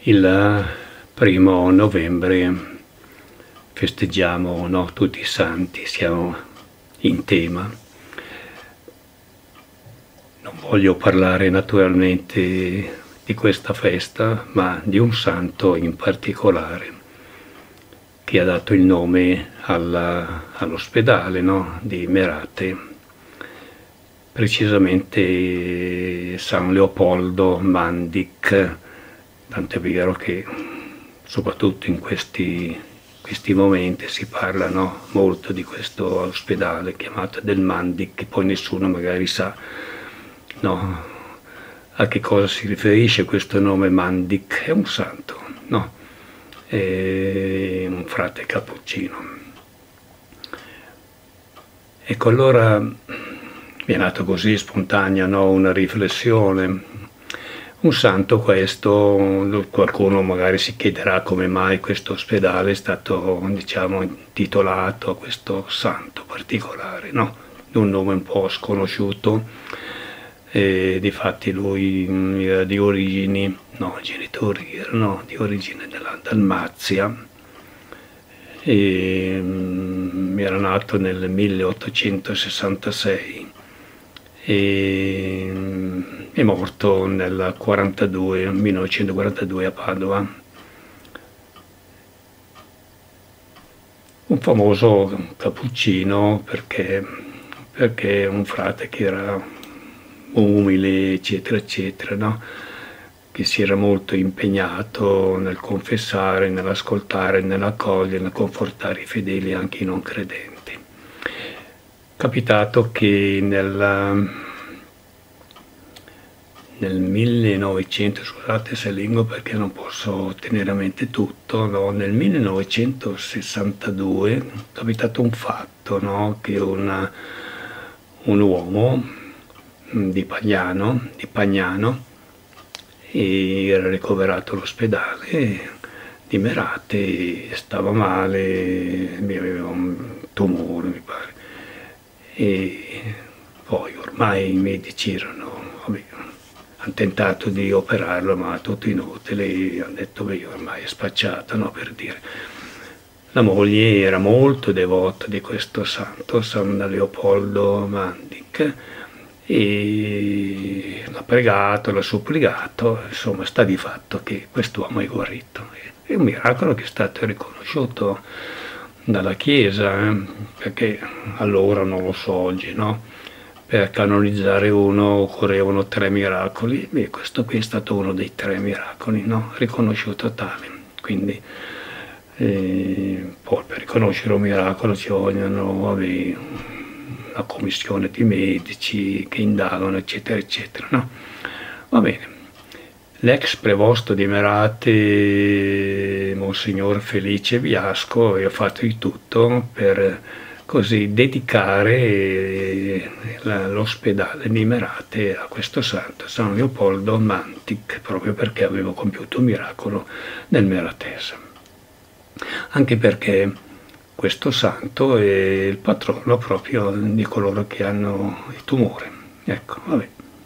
Il 1° novembre festeggiamo, no, tutti i santi, siamo in tema. Non voglio parlare naturalmente di questa festa, ma di un santo in particolare che ha dato il nome all'ospedale, no, di Merate, precisamente San Leopoldo Mandic. Tant'è vero che soprattutto in questi momenti si parla, no, molto di questo ospedale chiamato del Mandic, che poi nessuno magari sa, no, a che cosa si riferisce questo nome Mandic. È un santo, no? È un frate cappuccino. Ecco, allora mi è nato così spontanea, no, una riflessione. Un santo questo, qualcuno magari si chiederà come mai questo ospedale è stato, diciamo, intitolato a questo santo particolare, no? Un nome un po' sconosciuto, e difatti lui era di origini, no, i genitori erano di origine della Dalmazia, e era nato nel 1866 e è morto nel 1942 a Padova. Un famoso cappuccino perché è un frate che era umile, eccetera, eccetera, no? Che si era molto impegnato nel confessare, nell'ascoltare, nell'accogliere, nel confortare i fedeli, anche i non credenti. Capitato che nel 1900, scusate se lingo perché non posso tenere a mente tutto, no? Nel 1962 è capitato un fatto, no? Che un uomo di Pagnano era ricoverato all'ospedale di Merate, stava male, aveva un tumore mi pare, e poi ormai i medici hanno tentato di operarlo, ma tutto inutile, hanno detto che ormai è spacciato, no, per dire. La moglie era molto devota di questo santo, San Leopoldo Mandic, e l'ha pregato, l'ha supplicato, insomma sta di fatto che quest'uomo è guarito. È un miracolo che è stato riconosciuto dalla Chiesa, perché allora, non lo so oggi, no? Per canonizzare uno occorrevano 3 miracoli, e questo qui è stato uno dei 3 miracoli, no? Riconosciuto tale. Quindi poi per riconoscere un miracolo ci vogliono una commissione di medici che indagano, eccetera, eccetera, no? Va bene. L'ex prevosto di Merate, Monsignor Felice Viasco, ha fatto di tutto per così dedicare l'ospedale di Merate a questo santo, San Leopoldo Mandic, proprio perché aveva compiuto un miracolo nel Meratese. Anche perché questo santo è il patrono proprio di coloro che hanno il tumore. Ecco, vabbè.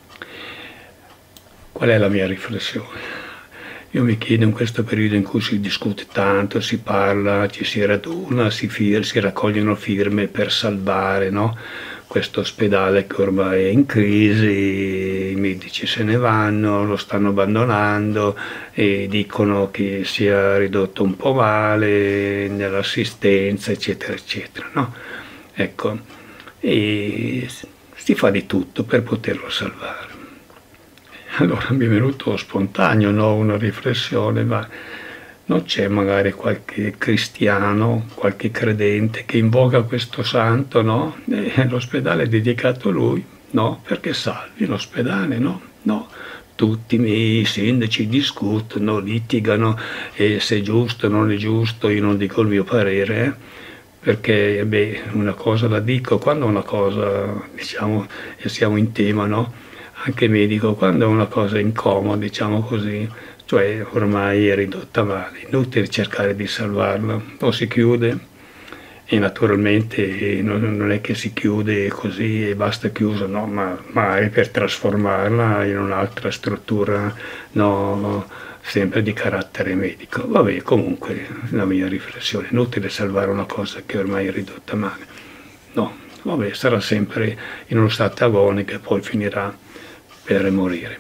Qual è la mia riflessione? Io mi chiedo, in questo periodo in cui si discute tanto, si parla, ci si raduna, si raccogliono firme per salvare, no? Questo ospedale che ormai è in crisi, i medici se ne vanno, lo stanno abbandonando e dicono che sia ridotto un po' male nell'assistenza, eccetera, eccetera, no? Ecco, e si fa di tutto per poterlo salvare. Allora mi è venuto spontaneo, no? Una riflessione, ma non c'è magari qualche cristiano, qualche credente che invoca questo santo, no? E l'ospedale è dedicato a lui, no? Perché salvi l'ospedale, no? No. Tutti i miei sindaci discutono, litigano, e se è giusto o non è giusto, io non dico il mio parere, perché una cosa la dico, quando una cosa, diciamo, e siamo in tema, no? Anche medico, quando è una cosa incomoda, diciamo così, cioè ormai è ridotta male, inutile cercare di salvarla, o si chiude e naturalmente non è che si chiude così e basta chiuso, no, ma magari per trasformarla in un'altra struttura, no, sempre di carattere medico. Vabbè, comunque la mia riflessione, inutile salvare una cosa che ormai è ridotta male. No, vabbè, sarà sempre in uno stato agonico e poi finirà per morire.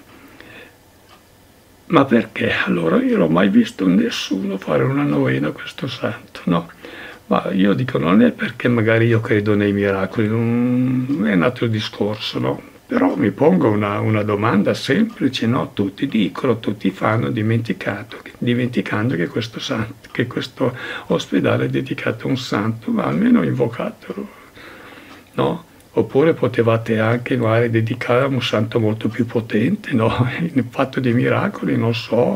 Ma perché? Allora io non ho mai visto nessuno fare una novena a questo santo, no? Ma io dico, non è perché magari io credo nei miracoli, non è nato il discorso, no? Però mi pongo una domanda semplice, no? Tutti dicono, tutti fanno, dimenticando che questo ospedale è dedicato a un santo, ma almeno invocatelo, no? Oppure potevate anche magari dedicare a un santo molto più potente, no? Il fatto dei miracoli, non so,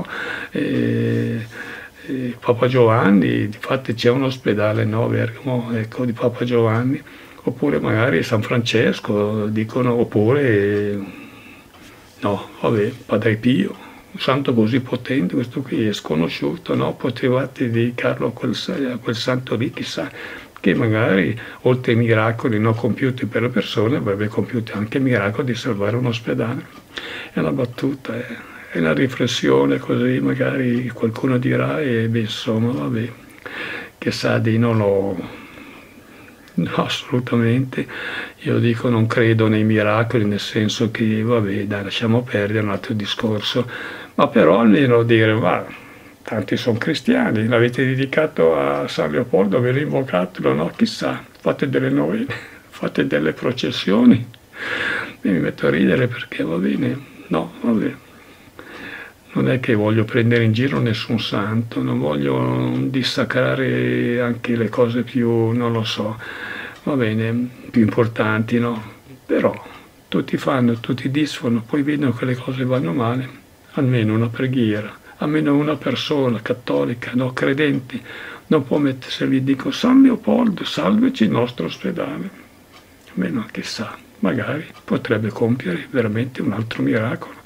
Papa Giovanni, infatti c'è un ospedale, no, Bergamo, ecco, di Papa Giovanni, oppure magari San Francesco, dicono, oppure, no, vabbè, Padre Pio, un santo così potente, questo qui è sconosciuto, no? Potevate dedicarlo a quel santo lì, chissà, che magari oltre ai miracoli non compiuti per le persone avrebbe compiuto anche il miracolo di salvare un ospedale. È una battuta, è una riflessione, così magari qualcuno dirà e beh, insomma, vabbè, che sa di non lo... No, assolutamente, io dico non credo nei miracoli, nel senso che vabbè, dai, lasciamo perdere un altro discorso, ma però almeno dire, ma tanti sono cristiani, l'avete dedicato a San Leopoldo, ve invocatelo, no? Chissà, fate delle novene, fate delle processioni, e mi metto a ridere perché va bene, no, vabbè. Non è che voglio prendere in giro nessun santo, non voglio dissacrare anche le cose più, non lo so, va bene, più importanti, no? Però tutti fanno, tutti disfano, poi vedono che le cose vanno male, almeno una preghiera, almeno una persona cattolica, no, credente, non può mettersi lì, dico San Leopoldo, salvaci il nostro ospedale, almeno chissà, magari potrebbe compiere veramente un altro miracolo.